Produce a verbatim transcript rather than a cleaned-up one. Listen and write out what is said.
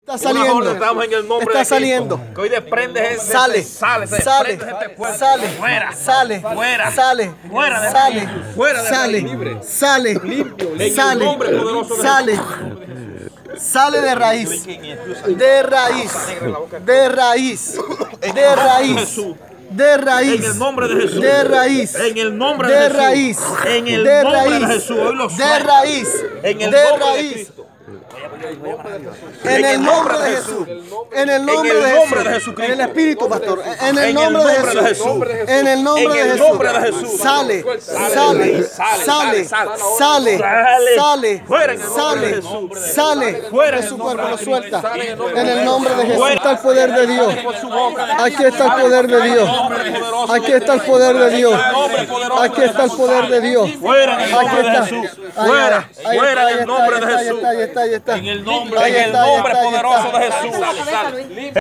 Está saliendo. Estamos en el nombre está de saliendo. Que hoy desprende ese. Sale. Sale. Se Sale. desprende este cuerpo. Sale. Fuera. Sale. Fuera. Sale. Fuera de Sale. aquí. Fuera de Sale. aquí. Libre. Sale. Limpio. En Sale. el nombre poderoso de Sale. Sale de raíz. De raíz. De raíz. De raíz. De raíz. En el nombre de Jesús. De raíz. En el nombre de, de Jesús. raíz. En el de nombre raíz. de Jesús. Hoy lo de suelto. raíz. En el de nombre de raíz. Cristo. En el nombre de Jesús. En el nombre En el de nombre de Jesús. Jesucristo. En el Espíritu, pastor. En el En el nombre de nombre de Jesús. Jesús. En el nombre En de el Jesús. nombre de Jesús. Sale. Sale. Sale, Sale. sale, Sale. Sale. Fuera en el nombre de Sale. Jesús. Sale. Fuera en De el su nombre cuerpo de lo Cristo. suelta. Sale en el nombre En el de nombre de Jesús. Fuera. Está el poder de Dios. Aquí está el poder de Dios. Aquí está el poder de Dios. Aquí está el poder de Dios. Fuera en el nombre de está. Jesús. Ahí Fuera. está, ahí Fuera está, en el ahí nombre de está, ahí Jesús. está, ahí está, ahí está. En el nombre, Ahí en el está, ahí nombre está, ahí poderoso está. de Jesús.